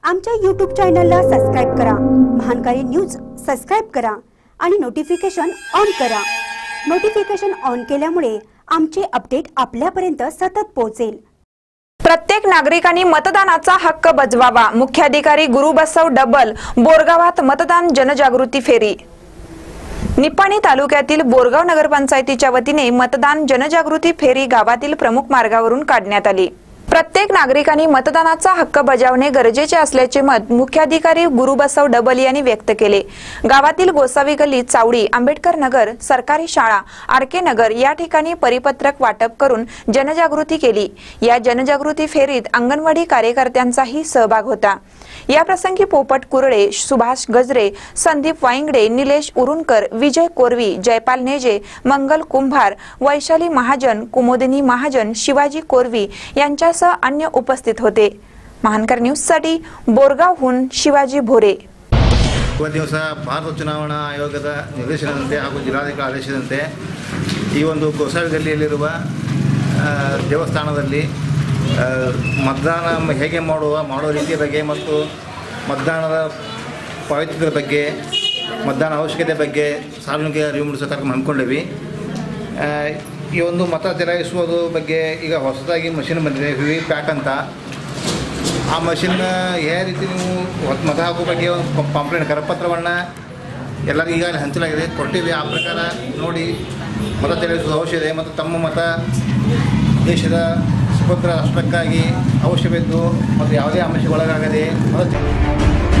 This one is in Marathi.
आमच्या YouTube चॅनलला सबस्क्राइब करा, महानकारी न्यूज सबस्क्राइब करा आणि नोटिफिकेशन ऑन करा। नोटिफिकेशन ऑन केल्यामुळे आमचे अपडेट आपल्यापर्यंत सतत पोहोचेल। प्रत्येक नागरिकांनी मतदानाचा हक्क बजवावा। मुख्याधिकारी गुरुबसव डबल बोरगावात मतदान जनजागृती फेरी। निपाणी तालुक्यातील बोरगाव नगरपंचायतीच्या वतीने मतदान जनजागृती फेरी गावातील प्रमुख मार्गावरून काढण्यात आली। प्रत्येक नागरिकांनी मतदानाचा हक्क बजावणे गरजेचे असल्याचे मत मुख्याधिकारी गुरुबसव डबल यांनी व्यक्त केले। गावातील गोसावी गल्ली, चावडी, आंबेडकर नगर, सरकारी शाळा, आरके नगर या ठिकाणी परिपत्रक वाटप करून जनजागृती केली। या जनजागृती फेरीत अंगणवाडी कार्यकर्त्यांचाही सहभाग होता। या प्रसंगी पोपट कुरडे, सुभाष गजरे, संदीप वाईंगडे, निलेश उरुणकर, विजय कोरवी, जयपाल नेजे, मंगल कुंभार, वैशाली महाजन, कुमोदिनी महाजन, शिवाजी कोरवी यांच्यासह अन्य उपस्थित होते। महानकर न्यूज साठी बोरगावहून शिवाजी भोरे। दिवस भारत चुनावणा आयोगದ ನಿರ್ದೇಶನದಂತೆ ಹಾಗೂ ಜಿಲ್ಲಾಧಿಕಾರಿ ಆದೇಶದಂತೆ ಈ ಒಂದು ಗೋಸಾವಿ ಗಲ್ಲಿಯಲ್ಲಿರುವ ದೇವಸ್ಥಾನದಲ್ಲಿ मतदान ಹೇಗೆ ಮಾಡೋ ರೀತಿಯ ಬಗ್ಗೆ ಮತ್ತು मतदाನದ ಪವಿತ್ರತೆ ಬಗ್ಗೆ मतदाನ ಅವಶ್ಯಕತೆ ಬಗ್ಗೆ ಸಾರ್ವಜನಿಕ ಅರಿವು ಮೂಡಿಸೋ ಕಾರ್ಯಕ್ರಮ ಹಮ್ಮಿಕೊಂಡಿವಿ। ಈ ಒಂದು ಮತ ಚಲಾಯಿಸುವುದು ಬಗ್ಗೆ ಈಗ ಹೊಸದಾಗಿ ಮಷಿನ್ ಬಂದಿದೆ, ವಿ ಪ್ಯಾಟ್ ಅಂತ। ಆ ಮಷಿನ್ ಯಾವ ರೀತಿ ನೀವು ಮತ ಹಾಕೋ ಬಗ್ಗೆ ಪಾಂಪ್ಲೆಟ್ ಕರಪತ್ರವನ್ನು ಎಲ್ಲರಿಗೂ ಈಗಾಗಲೇ ಹಂಚಲಾಗಿದೆ, ಕೊಟ್ಟಿದೆ। ಆ ಪ್ರಕಾರ ನೋಡಿ ಮತ ಚಲಾಯಿಸುವ ಅವಶ್ಯಕತೆ ಮತ್ತು ತಮ್ಮ ಮತ ದೇಶದ ಸುಭದ್ರ ರಾಷ್ಟ್ರಕ್ಕಾಗಿ ಅವಶ್ಯವಿದ್ದು ಮತ್ತು ಯಾವುದೇ ಅಂಶಗೊಳಗಾಗದೆ